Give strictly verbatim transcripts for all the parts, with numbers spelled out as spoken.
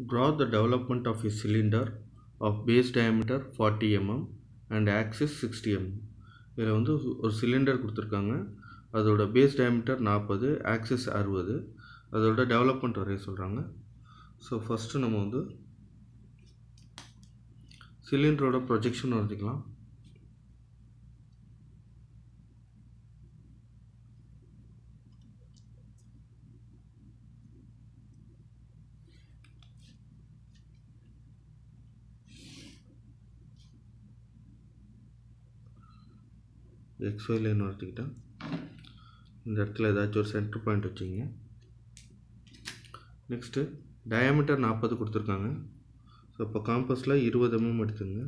Draw the development of a cylinder of base diameter forty millimeters and axis sixty millimeters. இதில் வந்து ஒரு cylinder கொடுத்துருக்காங்க. அதோட base diameter நாற்பது, ஆக்சிஸ் அறுபது. அதோட டெவலப்மெண்ட் வரைய சொல்கிறாங்க. ஸோ ஃபஸ்ட்டு நம்ம வந்து சிலிண்டரோட ப்ரொஜெக்ஷன் வரைஞ்சிக்கலாம். எக்ஸ்ஒய் லைன் வரைஞ்சிக்கிட்டேன். இந்த இடத்துல ஏதாச்சும் ஒரு சென்டர் பாயிண்ட் வச்சுங்க. நெக்ஸ்ட்டு டயாமீட்டர் நாற்பது கொடுத்துருக்காங்க. ஸோ இப்போ காம்பஸில் இருபது எம்எம் எடுத்துங்க.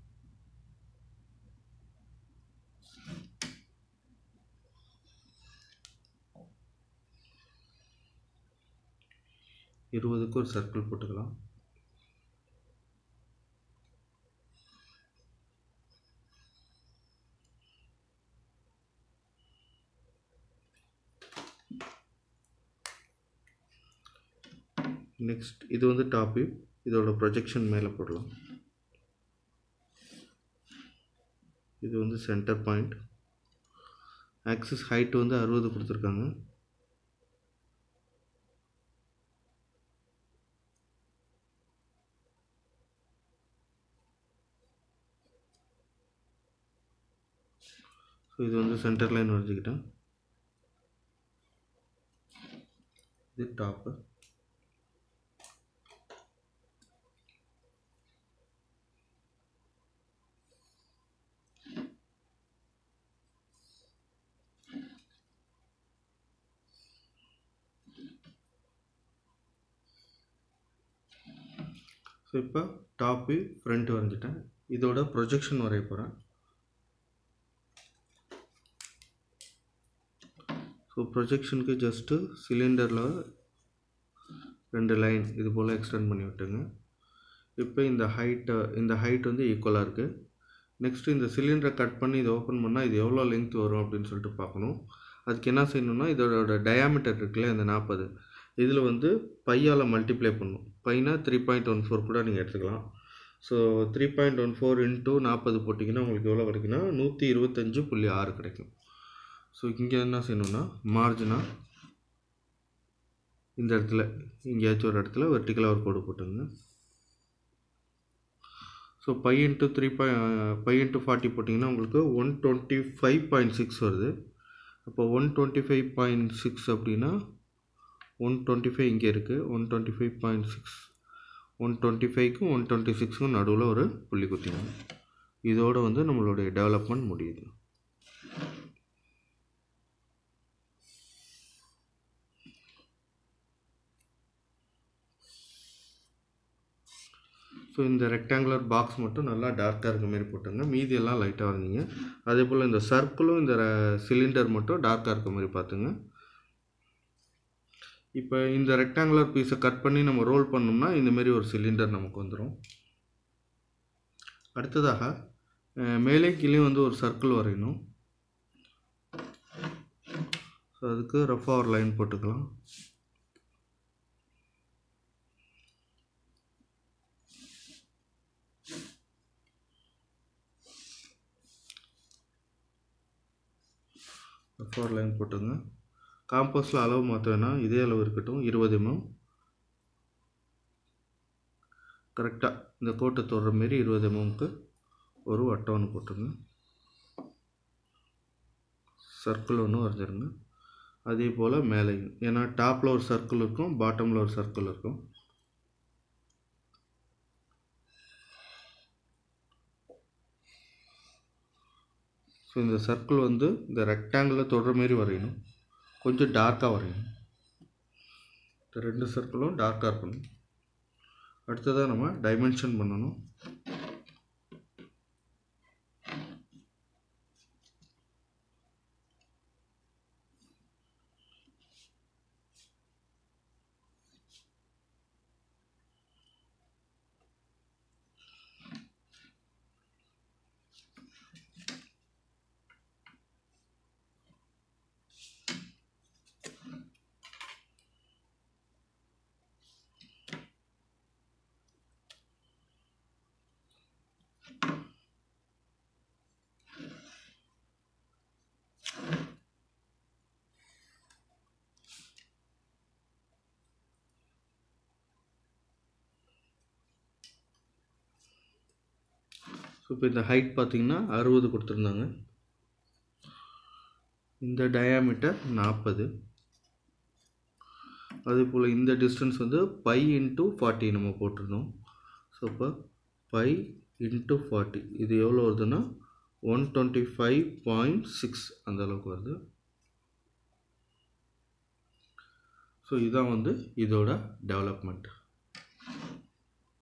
இருபதுக்கு ஒரு சர்க்கிள் போட்டுக்கலாம். நெக்ஸ்ட் இது வந்து டாப் வியூ. இதோட ப்ரொஜெக்ஷன் மேலே போடலாம். இது வந்து சென்டர் பாயிண்ட். ஆக்சிஸ் ஹைட் வந்து அறுபது கொடுத்துருக்காங்க. ஸோ இது வந்து சென்டர் லைன் வரைஞ்சிக்கிட்டேன். இது டாப்பு. ஸோ இப்போ டாப்பு ஃப்ரண்ட் வரைஞ்சிட்டேன். இதோட ப்ரொஜெக்ஷன் வரைய போகிறேன். ஸோ ப்ரொஜெக்ஷனுக்கு ஜஸ்ட்டு சிலிண்டரில் ரெண்டு லைன் இது போல் எக்ஸ்டெண்ட் பண்ணி விட்டுங்க. இப்போ இந்த ஹைட்டை இந்த ஹைட் வந்து ஈக்குவலாக இருக்குது. நெக்ஸ்ட்டு இந்த சிலிண்டரை கட் பண்ணி இதை ஓப்பன் பண்ணால் இது எவ்வளோ லென்த் வரும் அப்படின்னு சொல்லிட்டு பார்க்கணும். அதுக்கு என்ன செய்யணும்னா இதோட டயாமீட்டர் இருக்குல்ல இந்த நாற்பது, இதில் வந்து பையால் மல்டிப்ளை பண்ணணும். பைனா த்ரீ பாயிண்ட் ஒன் ஃபோர் கூட நீங்கள் எடுத்துக்கலாம். So three point one four into நாற்பது போட்டிங்கன்னா உங்களுக்கு எவ்வளோ கிடைக்குன்னா நூற்றி இருபத்தஞ்சு புள்ளி ஆறு கிடைக்கும். ஸோ இங்கே என்ன செய்யணும்னா மார்ஜினாக இந்த இடத்துல எங்கேயாச்சும் ஒரு இடத்துல வெர்டிக்கலாக ஒரு கோடு போட்டுங்க. So pi into three pi pi into forty போட்டிங்கன்னா உங்களுக்கு one twenty five point six வருது. அப்போ one twenty five point six அப்படின்னா ஒன் டுவெண்ட்டி ஃபைவ் இங்கே இருக்குது. One twenty five point six one twenty ஃபைவ்க்கும் ஒன் டுவெண்ட்டி சிக்ஸுக்கும் நடுவில் ஒரு புள்ளி குத்திங்க. இதோடு வந்து நம்மளுடைய டெவலப்மெண்ட் முடியுது. ஸோ இந்த ரெக்டாங்குலர் பாக்ஸ் மட்டும் நல்லா டார்க்காக இருக்க மாதிரி போட்டுங்க. மீதி எல்லாம் லைட்டாக வரைஞ்சிங்க. அதே போல் இந்த சர்க்கிளும் இந்த சிலிண்டர் மட்டும் டார்க்காக இருக்க மாதிரி பார்த்துங்க. இப்போ இந்த ரெக்டாங்குலர் பீஸை கட் பண்ணி நம்ம ரோல் பண்ணோம்னா இந்தமாரி ஒரு சிலிண்டர் நமக்கு வந்துடும். அடுத்ததாக மேலே கீழே வந்து ஒரு சர்க்கிள் வரையணும். ஸோ அதுக்கு ரஃபாக ஒரு லைன் போட்டுக்கலாம். ரஃபாக ஒரு லைன் போட்டுங்க. காம்பஸில் அளவு மாற்ற வேணாம், இதே அளவு இருக்கட்டும். இருபது எம்எம் கரெக்டாக இந்த கோட்டை தொடுற மாரி இருபது எம்எம்க்கு ஒரு வட்டம் ஒன்று போட்டுருங்க. சர்க்கிள் ஒன்று வரைஞ்சிருங்க. அதே போல் மேலேயும், ஏன்னா டாப்பில் ஒரு சர்க்கிள் இருக்கும், பாட்டமில் ஒரு சர்க்கிள் இருக்கும். ஸோ இந்த சர்க்கிள் வந்து இந்த ரெக்டாங்கிளில் தொடுற மாரி வரையணும். கொஞ்சம் டார்க்காக வரையணும். இந்த ரெண்டு சர்க்கிளும் டார்க்காக இருக்கணும். அடுத்ததாக நம்ம டைமென்ஷன் பண்ணணும். இப்போ இந்த ஹைட் பார்த்திங்கன்னா அறுபது கொடுத்துருந்தாங்க, இந்த டயாமீட்டர் நாற்பது, அதே போல் இந்த டிஸ்டன்ஸ் வந்து பை இன்ட்டு ஃபார்ட்டி நம்ம போட்டிருந்தோம். ஸோ இப்போ பை இன்ட்டு ஃபார்ட்டி இது எவ்வளோ வருதுன்னா one twenty five point six அந்த அளவுக்கு வருது. ஸோ இதுதான் வந்து இதோட டெவலப்மெண்ட்.